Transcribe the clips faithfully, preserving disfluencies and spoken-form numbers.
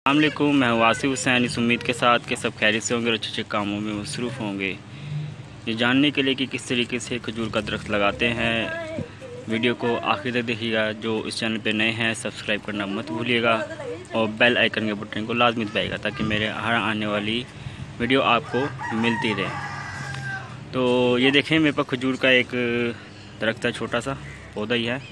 अस्सलाम वालेकुम, मैं वासिफ हुसैन। इस उम्मीद के साथ कि सब खैरियत से होंगे और अच्छे अच्छे कामों में मसरूफ़ होंगे। ये जानने के लिए कि किस तरीके से खजूर का दरख्त लगाते हैं, वीडियो को आखिर तक देखिएगा। जो इस चैनल पे नए हैं सब्सक्राइब करना मत भूलिएगा और बेल आइकन के बटन को लाजमी दबाइएगा ताकि मेरे हर आने वाली वीडियो आपको मिलती रहे। तो ये देखें, मेरे पास खजूर का एक दरख्त है, छोटा सा पौधा ही है,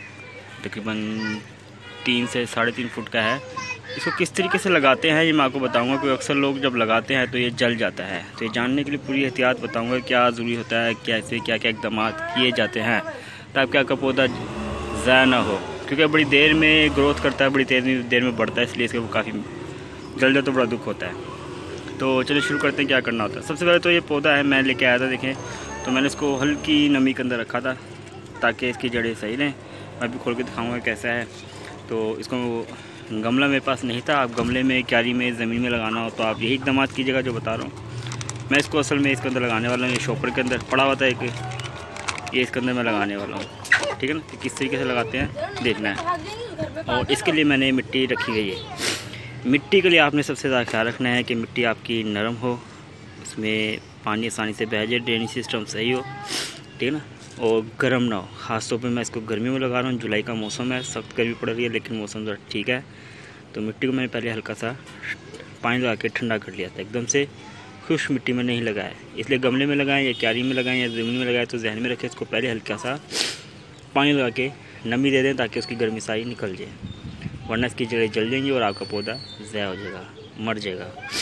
तकरीबन तीन से साढ़े तीन फुट का है। इसको किस तरीके से लगाते हैं ये मैं आपको बताऊंगा, क्योंकि अक्सर लोग जब लगाते हैं तो ये जल जाता है। तो ये जानने के लिए पूरी एहतियात बताऊंगा क्या ज़रूरी होता है, कैसे क्या क्या इक़दाम किए जाते हैं ताकि आपका पौधा ज़ाया ना हो, क्योंकि बड़ी देर में ग्रोथ करता है, बड़ी देर देर में बढ़ता है, इसलिए इसके वो काफ़ी जल जाए तो बड़ा दुख होता है। तो चलिए शुरू करते हैं क्या करना होता है। सबसे पहले तो ये पौधा है, मैं लेके आया था, देखें। तो मैंने इसको हल्की नमी के अंदर रखा था ताकि इसकी जड़ें सही रहें। मैं भी खोल के दिखाऊँगा कैसा है। तो इसको गमला मेरे पास नहीं था, आप गमले में, क्यारी में, ज़मीन में लगाना हो तो आप यही इक़दाम कीजिएगा जो बता रहा हूँ। मैं इसको असल में इसके अंदर लगाने वाला हूँ। ये शॉपर के अंदर पड़ा हुआ था एक, ये इसके अंदर मैं लगाने वाला हूँ, ठीक है ना। तो किस तरीके से लगाते हैं देखना है। और इसके लिए मैंने मिट्टी रखी गई है। मिट्टी के लिए आपने सबसे ज़्यादा ख्याल रखना है कि मिट्टी आपकी नरम हो, इसमें पानी आसानी से बह जाए, ड्रेनेज सिस्टम सही हो, ठीक है ना, और गर्म ना हो। ख़ास तौर पे मैं इसको गर्मी में लगा रहा हूँ, जुलाई का मौसम है, सख्त गर्मी पड़ रही है लेकिन मौसम ज़रा ठीक है। तो मिट्टी को मैंने पहले हल्का सा पानी लगा के ठंडा कर लिया था, एकदम से खुश्क मिट्टी में नहीं लगाया, इसलिए गमले में लगाएं या क्यारी में लगाएं या ज़मीन में लगाएं तो जहन में रखें, इसको पहले हल्का सा पानी लगा के नमी दे दें ताकि उसकी गर्मी सारी निकल जाए, वरना इसकी जड़ें जल जाएंगी और आपका पौधा ज़ाया हो जाएगा, मर जाएगा।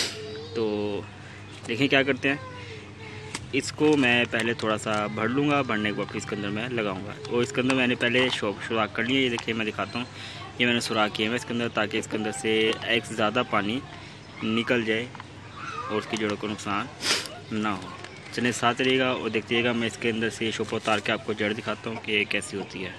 तो देखें क्या करते हैं, इसको मैं पहले थोड़ा सा भर लूँगा, भरने के बाद फिर इसके अंदर मैं लगाऊंगा। और इसके अंदर मैंने पहले शौक सुराख कर लिया, ये देखिए मैं दिखाता हूँ, ये मैंने सुराख किया है इसके अंदर ताकि इसके अंदर से एक से ज़्यादा पानी निकल जाए और उसकी जड़ों को नुकसान ना हो। चलिए साथ रहिएगा और देखिएगा, मैं इसके अंदर से शोपा उतार के आपको जड़ दिखाता हूँ कि कैसी होती है।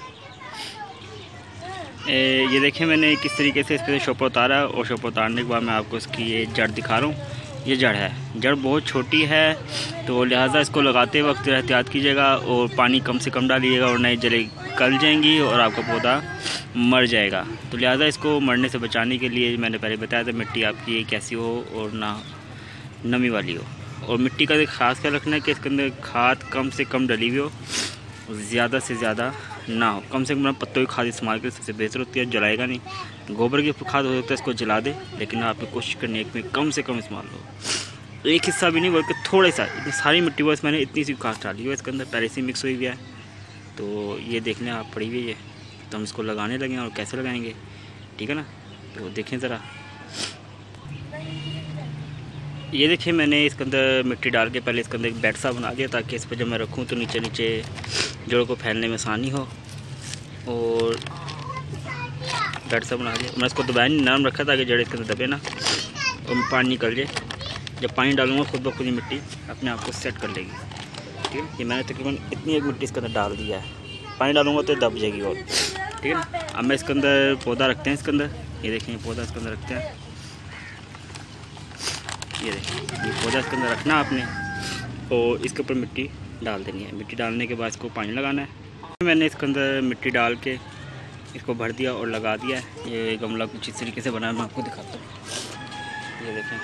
ए, ये देखिए मैंने किस तरीके से इस पर शोपा उतारा और शोपा उतारने के बाद मैं आपको इसकी ये जड़ दिखा रहा हूँ। ये जड़ है, जड़ बहुत छोटी है, तो लिहाजा इसको लगाते वक्त एहतियात कीजिएगा और पानी कम से कम डालिएगा और नई जड़ें गल जाएंगी और आपका पौधा मर जाएगा। तो लिहाजा इसको मरने से बचाने के लिए मैंने पहले बताया था मिट्टी आपकी कैसी हो और ना नमी वाली हो। और मिट्टी का एक ख़ास ख्याल रखना है कि इसके अंदर खाद कम से कम डली हुई हो, ज़्यादा से ज़्यादा ना हो। कम से कम पत्तों की खाद इस्तेमाल करें, सबसे बेहतर होती है, जलाएगा नहीं। गोबर की खाद हो सकता है इसको जला दे, लेकिन आपने कोशिश करनी है एक में कम से कम इस्तेमाल हो, एक हिस्सा भी नहीं बल्कि थोड़ा सा। इतनी सारी मिट्टी बस मैंने इतनी सी खाद डाली है, इसके अंदर पहले से मिक्स हुई हुई है। तो ये देख लें आप, पड़ी हुई है। तो हम इसको लगाने लगे और कैसे लगाएंगे, ठीक है ना। तो देखें ज़रा, ये देखिए मैंने इसके अंदर मिट्टी डाल के पहले इसके अंदर एक बेड सा बना दिया ताकि इस पर जब मैं रखूँ तो नीचे नीचे जड़ों को फैलने में आसानी हो। और बेड सा बना दिया, मैं इसको दबाया नहीं, नरम रखा ताकि जड़ें इसके अंदर दबे ना और पानी निकल जाए। जब पानी डालूंगा खुद ब खुद ही मिट्टी अपने आप को सेट कर लेगी, ठीक है। ये मैंने तकरीबन इतनी एक मिट्टी इसके अंदर डाल दिया है, पानी डालूंगा तो दब जाएगी और, ठीक है ना। अब मैं इसके अंदर पौधा रखते हैं, इसके अंदर ये देखें, ये पौधा इसके अंदर रखते हैं, ये देखें, ये पौधा इसके अंदर रखना आपने और इसके ऊपर मिट्टी डाल देनी है। मिट्टी डालने के बाद इसको पानी लगाना है। मैंने इसके अंदर मिट्टी डाल के इसको भर दिया और लगा दिया है। ये गमला कुछ इस तरीके से बना है, मैं आपको दिखाता हूँ, ये देखें।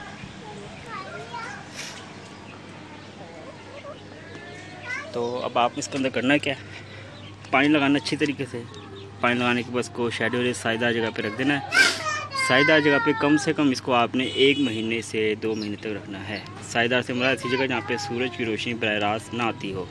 तो अब आप इसके अंदर करना क्या है, पानी लगाना अच्छी तरीके से। पानी लगाने के बाद इसको शैडो रे साइदा जगह पे रख देना है। साइदार जगह पे कम से कम इसको आपने एक महीने से दो महीने तक रखना है। साइदार से मुराद ऐसी जगह जहाँ पे सूरज की रोशनी बराह रास्त ना आती हो।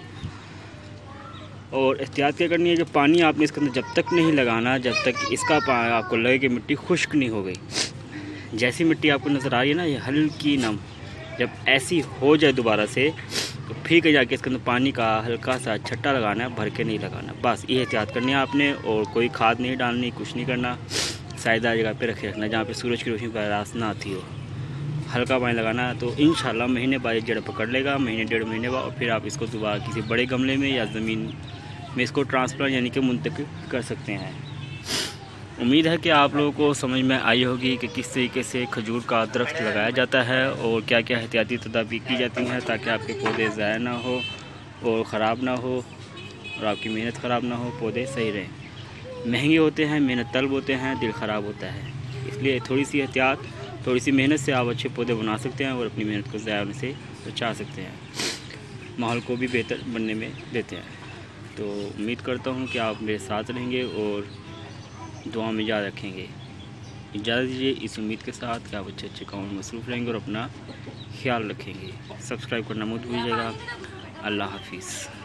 और एहतियात क्या करनी है, जो पानी आपने इसके अंदर जब तक नहीं लगाना जब तक इसका आपको लगे कि मिट्टी खुश्क नहीं हो गई। जैसी मिट्टी आपको नज़र आ रही है ना, ये हल्की नम, जब ऐसी हो जाए दोबारा से तो फिर के जाके इसके अंदर पानी का हल्का सा छट्टा लगाना है, भर के नहीं लगाना। बस ये एहतियात करनी है आपने, और कोई खाद नहीं डालनी, कुछ नहीं करना। साइदार जगह पे रखे रखना जहाँ पे सूरज की रोशनी बराह रास्त ना आती हो। हल्का पानी लगाना है तो इंशाल्लाह महीने बाद जड़ पकड़ लेगा, महीने डेढ़ महीने बाद, और फिर आप इसको दोबारा किसी बड़े गमले में या ज़मीन में इसको ट्रांसप्लांट यानी कि मुंतकिल कर सकते हैं। उम्मीद है कि आप लोगों को समझ में आई होगी कि किस तरीके से खजूर का दरख्त लगाया जाता है और क्या क्या एहतियाती तदाबीर की जाती हैं ताकि आपके पौधे ज़ाया ना हो और ख़राब ना हो और आपकी मेहनत ख़राब ना हो, पौधे सही रहें। महंगे होते हैं, मेहनत तलब होते हैं, दिल ख़राब होता है। इसलिए थोड़ी सी एहतियात, थोड़ी सी मेहनत से आप अच्छे पौधे बना सकते हैं और अपनी मेहनत को ज़ाया होने से बचा सकते हैं, माहौल को भी बेहतर बनने में देते हैं। तो उम्मीद करता हूँ कि आप मेरे साथ रहेंगे और दुआ में याद रखेंगे। इजाज़त दीजिए इस उम्मीद के साथ कि आप अच्छे अच्छे कामों में मसरूफ़ रहेंगे और अपना ख्याल रखेंगे। सब्सक्राइब करना मत भूलिएगा। अल्लाह हाफिज़।